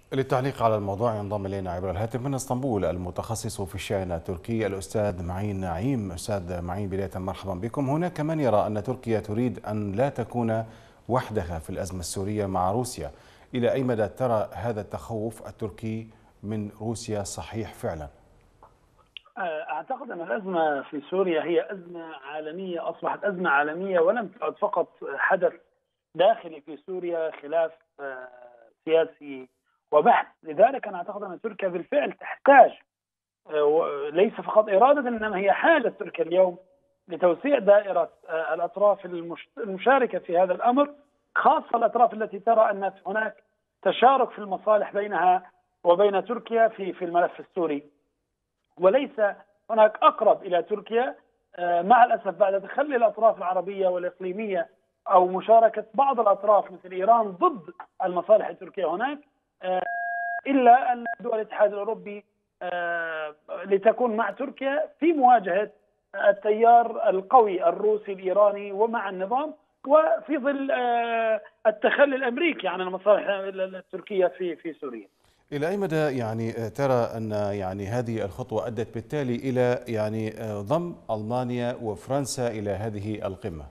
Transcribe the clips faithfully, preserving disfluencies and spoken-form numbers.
للتعليق على الموضوع ينضم إلينا عبر الهاتف من اسطنبول المتخصص في الشأن التركي الأستاذ معين نعيم. أستاذ معين، بداية مرحبا بكم. هناك من يرى أن تركيا تريد أن لا تكون وحدها في الأزمة السورية مع روسيا. إلى أي مدى ترى هذا التخوف التركي من روسيا صحيح فعلا؟ أعتقد أن الأزمة في سوريا هي أزمة عالمية، أصبحت أزمة عالمية ولم تعد فقط حدث داخلي في سوريا، خلاف سياسي وبحث. لذلك أنا أعتقد أن تركيا بالفعل تحتاج، ليس فقط إرادة، إنما هي حاجة تركيا اليوم لتوسيع دائرة الأطراف المشاركة في هذا الأمر، خاصة الأطراف التي ترى أن هناك تشارك في المصالح بينها وبين تركيا في في الملف السوري، وليس هناك أقرب إلى تركيا مع الأسف بعد تخلي الأطراف العربية والإقليمية أو مشاركة بعض الأطراف مثل إيران ضد المصالح التركية هناك، إلا أن دول الاتحاد الأوروبي لتكون مع تركيا في مواجهة التيار القوي الروسي الإيراني ومع النظام، وفي ظل التخلي الأمريكي عن المصالح التركية في في سوريا. إلى أي مدى يعني ترى أن يعني هذه الخطوة أدت بالتالي إلى يعني ضم ألمانيا وفرنسا إلى هذه القمة؟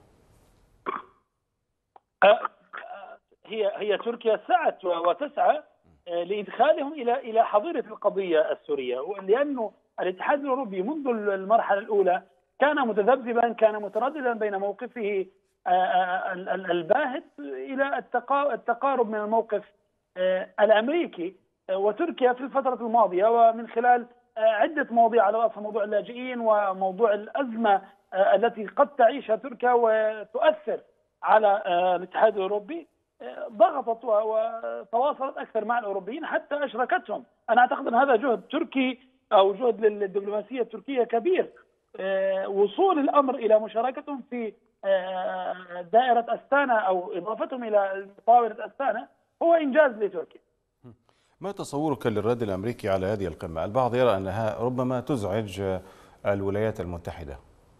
هي هي تركيا سعت وتسعى لإدخالهم إلى إلى حظيرة القضية السورية، لأنه الاتحاد الأوروبي منذ المرحلة الأولى كان متذبذبا، كان مترددا بين موقفه الباهت إلى التقارب من الموقف الأمريكي. وتركيا في الفترة الماضية ومن خلال عدة مواضيع على رأسها موضوع اللاجئين وموضوع الأزمة التي قد تعيشها تركيا وتؤثر على الاتحاد الأوروبي، ضغطت وتواصلت أكثر مع الأوروبيين حتى أشركتهم. أنا أعتقد أن هذا جهد تركي أو جهد للدبلوماسية التركية كبير، وصول الأمر إلى مشاركتهم في دائرة أستانا أو إضافتهم إلى طاولة أستانا هو إنجاز لتركيا. ما تصورك للرد الأمريكي على هذه القمة؟ البعض يرى أنها ربما تزعج الولايات المتحدة.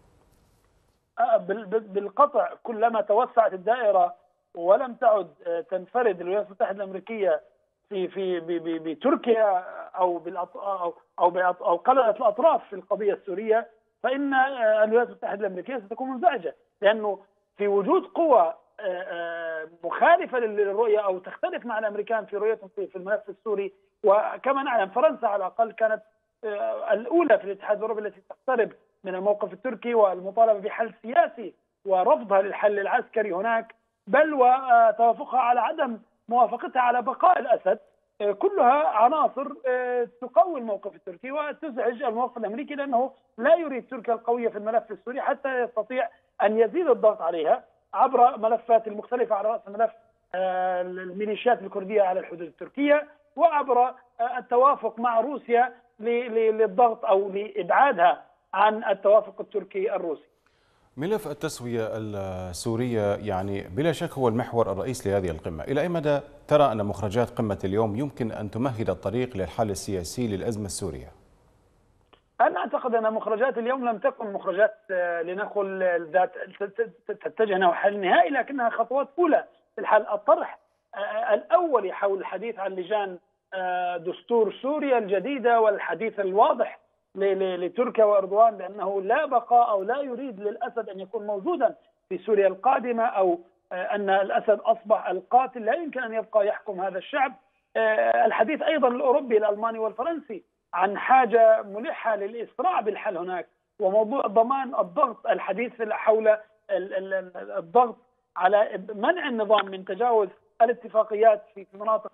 بالقطع، كلما توسعت الدائرة ولم تعد تنفرد الولايات المتحدة الأمريكية في في بتركيا أو أو أو أو قللت الأطراف في القضية السورية، فإن الولايات المتحدة الأمريكية ستكون منزعجة، لأنه في وجود قوى مخالفة للرؤية أو تختلف مع الأمريكان في رؤيتهم في الملف السوري. وكما نعلم فرنسا على الأقل كانت الأولى في الاتحاد الأوروبي التي تقترب من الموقف التركي والمطالبة بحل سياسي ورفضها للحل العسكري هناك، بل وتوافقها على عدم موافقتها على بقاء الأسد. كلها عناصر تقوي الموقف التركي وتزعج الموقف الأمريكي، لأنه لا يريد تركيا القوية في الملف السوري حتى يستطيع أن يزيد الضغط عليها عبر ملفات المختلفة، على رأس ملف الميليشيات الكردية على الحدود التركية، وعبر التوافق مع روسيا للضغط أو لإبعادها عن التوافق التركي الروسي. ملف التسوية السورية يعني بلا شك هو المحور الرئيسي لهذه القمة. إلى أي مدى ترى أن مخرجات قمة اليوم يمكن أن تمهد الطريق للحل السياسي للأزمة السورية؟ أنا أعتقد أن مخرجات اليوم لم تكن مخرجات لنقل ذات تتجه نحو حل نهائي، لكنها خطوات أولى في الحل. الطرح الأولي حول الحديث عن لجان دستور سوريا الجديدة والحديث الواضح لتركيا وأردوغان بأنه لا بقاء أو لا يريد للأسد أن يكون موجودا في سوريا القادمة، أو أن الأسد أصبح القاتل لا يمكن أن يبقى يحكم هذا الشعب. الحديث أيضا الأوروبي الألماني والفرنسي عن حاجة ملحة للإسراع بالحل هناك، وموضوع ضمان الضغط، الحديث حول الضغط على منع النظام من تجاوز الاتفاقيات في مناطق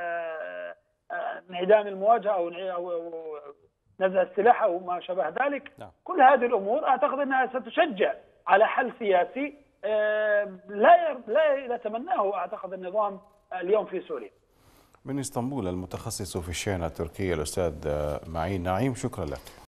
انعدام المواجهة أو نزع السلاح أو ما شابه ذلك. نعم. كل هذه الأمور أعتقد أنها ستشجع على حل سياسي لا لا يتمناه أعتقد النظام اليوم في سوريا. من اسطنبول المتخصص في الشأن التركي الأستاذ معين نعيم، شكرا لك.